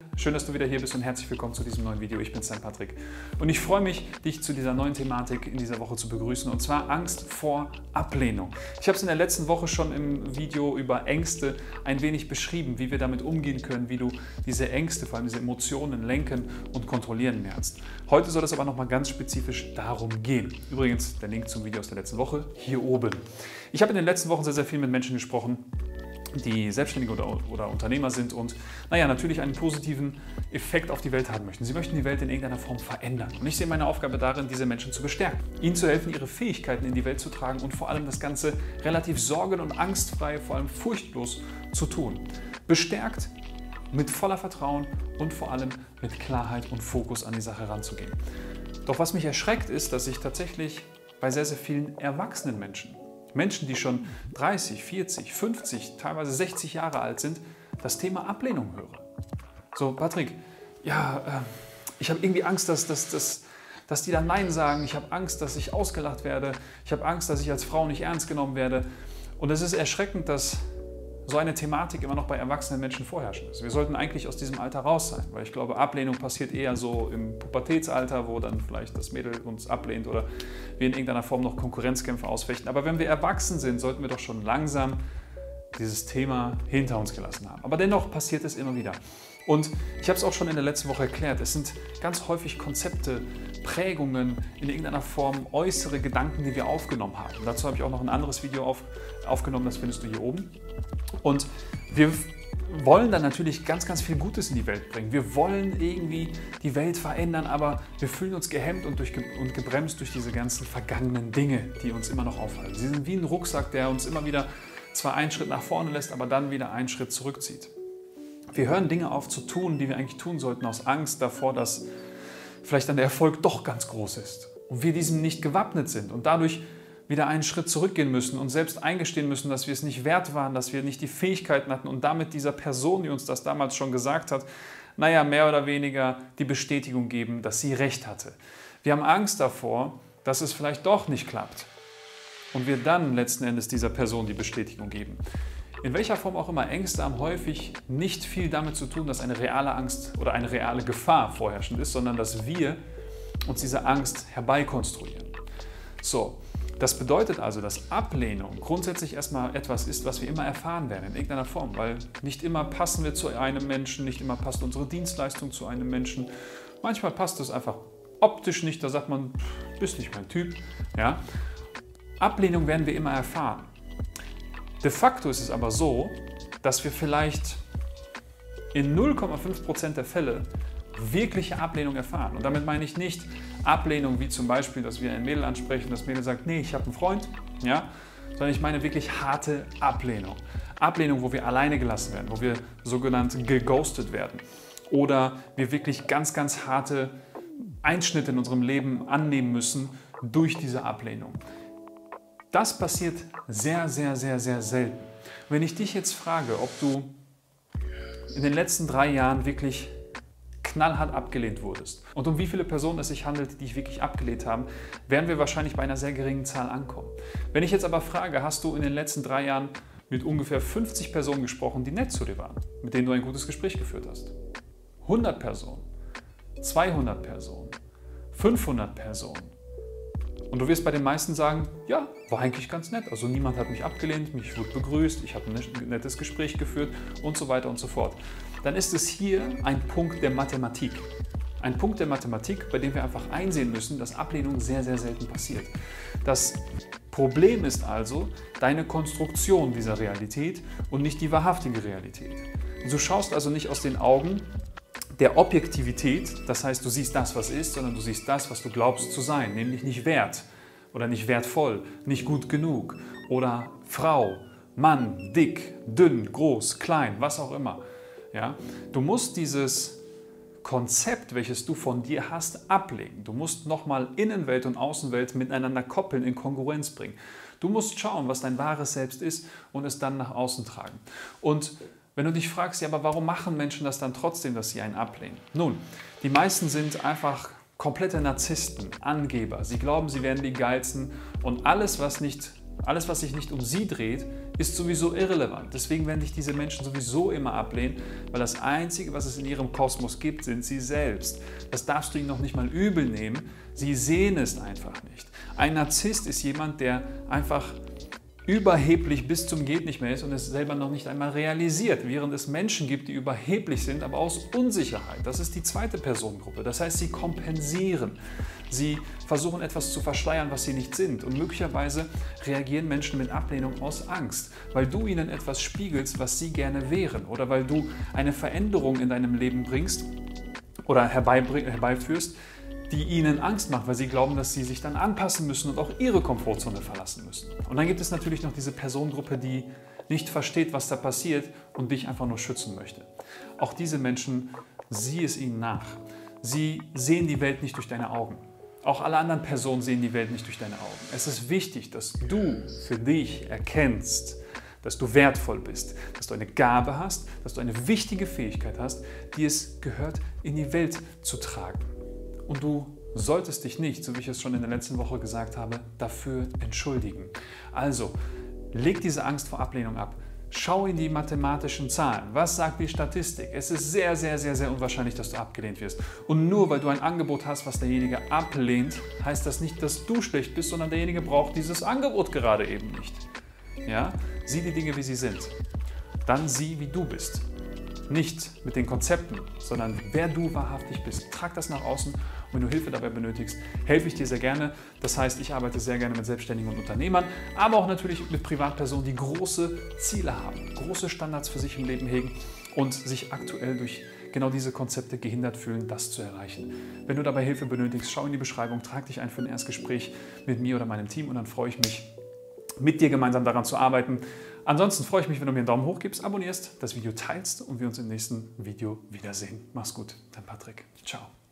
schön, dass du wieder hier bist und herzlich willkommen zu diesem neuen Video. Ich bin dein Patrick und ich freue mich, dich zu dieser neuen Thematik in dieser Woche zu begrüßen, und zwar Angst vor Ablehnung. Ich habe es in der letzten Woche schon im Video über Ängste ein wenig beschrieben, wie wir damit umgehen können, wie du diese Ängste, vor allem diese Emotionen lenken und kontrollieren lernst. Heute soll es aber nochmal ganz spezifisch darum gehen. Übrigens, der Link zum Video aus der letzten Woche hier oben. Ich habe in den letzten Wochen sehr viel mit Menschen gesprochen, die Selbstständige oder Unternehmer sind und natürlich einen positiven Effekt auf die Welt haben möchten. Sie möchten die Welt in irgendeiner Form verändern. Und ich sehe meine Aufgabe darin, diese Menschen zu bestärken, ihnen zu helfen, ihre Fähigkeiten in die Welt zu tragen und vor allem das Ganze relativ sorgen- und angstfrei, vor allem furchtlos zu tun. Bestärkt, mit voller Vertrauen und vor allem mit Klarheit und Fokus an die Sache ranzugehen. Doch was mich erschreckt ist, dass ich tatsächlich bei sehr vielen erwachsenen Menschen, die schon 30, 40, 50, teilweise 60 Jahre alt sind, das Thema Ablehnung höre. So, Patrick, ich habe irgendwie Angst, dass die dann Nein sagen. Ich habe Angst, dass ich ausgelacht werde. Ich habe Angst, dass ich als Frau nicht ernst genommen werde. Und es ist erschreckend, dass so eine Thematik immer noch bei erwachsenen Menschen vorherrschend ist. Wir sollten eigentlich aus diesem Alter raus sein, weil ich glaube, Ablehnung passiert eher so im Pubertätsalter, wo dann vielleicht das Mädel uns ablehnt oder wir in irgendeiner Form noch Konkurrenzkämpfe ausfechten. Aber wenn wir erwachsen sind, sollten wir doch schon langsam dieses Thema hinter uns gelassen haben. Aber dennoch passiert es immer wieder. Und ich habe es auch schon in der letzten Woche erklärt, es sind ganz häufig Konzepte, Prägungen, in irgendeiner Form äußere Gedanken, die wir aufgenommen haben. Und dazu habe ich auch noch ein anderes Video aufgenommen, das findest du hier oben. Und wir wollen dann natürlich ganz viel Gutes in die Welt bringen. Wir wollen irgendwie die Welt verändern, aber wir fühlen uns gehemmt und gebremst durch diese ganzen vergangenen Dinge, die uns immer noch aufhalten. Sie sind wie ein Rucksack, der uns immer wieder zwar einen Schritt nach vorne lässt, aber dann wieder einen Schritt zurückzieht. Wir hören Dinge auf zu tun, die wir eigentlich tun sollten, aus Angst davor, dass vielleicht dann der Erfolg doch ganz groß ist und wir diesem nicht gewappnet sind und dadurch wieder einen Schritt zurückgehen müssen und selbst eingestehen müssen, dass wir es nicht wert waren, dass wir nicht die Fähigkeiten hatten und damit dieser Person, die uns das damals schon gesagt hat, mehr oder weniger die Bestätigung geben, dass sie recht hatte. Wir haben Angst davor, dass es vielleicht doch nicht klappt und wir dann letzten Endes dieser Person die Bestätigung geben. In welcher Form auch immer, Ängste haben häufig nicht viel damit zu tun, dass eine reale Angst oder eine reale Gefahr vorherrschend ist, sondern dass wir uns diese Angst herbeikonstruieren. So, das bedeutet also, dass Ablehnung grundsätzlich erstmal etwas ist, was wir immer erfahren werden in irgendeiner Form, weil nicht immer passen wir zu einem Menschen, nicht immer passt unsere Dienstleistung zu einem Menschen. Manchmal passt es einfach optisch nicht, da sagt man, bist nicht mein Typ. Ja? Ablehnung werden wir immer erfahren. De facto ist es aber so, dass wir vielleicht in 0,5% der Fälle wirkliche Ablehnung erfahren. Und damit meine ich nicht Ablehnung wie zum Beispiel, dass wir ein Mädel ansprechen, das Mädel sagt, nee, ich habe einen Freund, ja? Sondern ich meine wirklich harte Ablehnung. Ablehnung, wo wir alleine gelassen werden, wo wir sogenannt geghostet werden. Oder wir wirklich ganz harte Einschnitte in unserem Leben annehmen müssen durch diese Ablehnung. Das passiert sehr selten. Wenn ich dich jetzt frage, ob du in den letzten 3 Jahren wirklich knallhart abgelehnt wurdest und um wie viele Personen es sich handelt, die dich wirklich abgelehnt haben, werden wir wahrscheinlich bei einer sehr geringen Zahl ankommen. Wenn ich jetzt aber frage, hast du in den letzten 3 Jahren mit ungefähr 50 Personen gesprochen, die nett zu dir waren, mit denen du ein gutes Gespräch geführt hast? 100 Personen, 200 Personen, 500 Personen. Und du wirst bei den meisten sagen, ja, war eigentlich ganz nett. Also niemand hat mich abgelehnt, mich wurde begrüßt, ich habe ein nettes Gespräch geführt und so weiter und so fort. Dann ist es hier ein Punkt der Mathematik. Ein Punkt der Mathematik, bei dem wir einfach einsehen müssen, dass Ablehnung sehr selten passiert. Das Problem ist also deine Konstruktion dieser Realität und nicht die wahrhaftige Realität. Du schaust also nicht aus den Augen der Objektivität, das heißt, du siehst das, was ist, sondern du siehst das, was du glaubst zu sein, nämlich nicht wert oder nicht wertvoll, nicht gut genug oder Frau, Mann, dick, dünn, groß, klein, was auch immer. Ja? Du musst dieses Konzept, welches du von dir hast, ablegen. Du musst nochmal Innenwelt und Außenwelt miteinander koppeln, in Kongruenz bringen. Du musst schauen, was dein wahres Selbst ist und es dann nach außen tragen. Und wenn du dich fragst, ja, aber warum machen Menschen das dann trotzdem, dass sie einen ablehnen? Nun, die meisten sind einfach komplette Narzissten, Angeber. Sie glauben, sie wären die Geilsten und alles, was nicht Alles, was sich nicht um sie dreht, ist sowieso irrelevant. Deswegen werden dich diese Menschen sowieso immer ablehnen, weil das Einzige, was es in ihrem Kosmos gibt, sind sie selbst. Das darfst du ihnen noch nicht mal übel nehmen. Sie sehen es einfach nicht. Ein Narzisst ist jemand, der einfach überheblich bis zum geht nicht mehr ist und es selber noch nicht einmal realisiert, während es Menschen gibt, die überheblich sind, aber aus Unsicherheit. Das ist die zweite Personengruppe. Das heißt, sie kompensieren. Sie versuchen etwas zu verschleiern, was sie nicht sind. Und möglicherweise reagieren Menschen mit Ablehnung aus Angst, weil du ihnen etwas spiegelst, was sie gerne wären, oder weil du eine Veränderung in deinem Leben bringst oder herbeiführst, die ihnen Angst macht, weil sie glauben, dass sie sich dann anpassen müssen und auch ihre Komfortzone verlassen müssen. Und dann gibt es natürlich noch diese Personengruppe, die nicht versteht, was da passiert und dich einfach nur schützen möchte. Auch diese Menschen, sieh es ihnen nach. Sie sehen die Welt nicht durch deine Augen. Auch alle anderen Personen sehen die Welt nicht durch deine Augen. Es ist wichtig, dass du für dich erkennst, dass du wertvoll bist, dass du eine Gabe hast, dass du eine wichtige Fähigkeit hast, die es gehört, in die Welt zu tragen. Und du solltest dich nicht, so wie ich es schon in der letzten Woche gesagt habe, dafür entschuldigen. Also, leg diese Angst vor Ablehnung ab. Schau in die mathematischen Zahlen. Was sagt die Statistik? Es ist sehr, sehr, sehr, sehr unwahrscheinlich, dass du abgelehnt wirst. Und nur weil du ein Angebot hast, was derjenige ablehnt, heißt das nicht, dass du schlecht bist, sondern derjenige braucht dieses Angebot gerade eben nicht. Ja? Sieh die Dinge, wie sie sind. Dann sieh, wie du bist. Nicht mit den Konzepten, sondern wer du wahrhaftig bist. Trag das nach außen und wenn du Hilfe dabei benötigst, helfe ich dir sehr gerne. Das heißt, ich arbeite sehr gerne mit Selbstständigen und Unternehmern, aber auch natürlich mit Privatpersonen, die große Ziele haben, große Standards für sich im Leben hegen und sich aktuell durch genau diese Konzepte gehindert fühlen, das zu erreichen. Wenn du dabei Hilfe benötigst, schau in die Beschreibung, trag dich ein für ein Erstgespräch mit mir oder meinem Team und dann freue ich mich, mit dir gemeinsam daran zu arbeiten. Ansonsten freue ich mich, wenn du mir einen Daumen hoch gibst, abonnierst, das Video teilst und wir uns im nächsten Video wiedersehen. Mach's gut, dein Patrick. Ciao.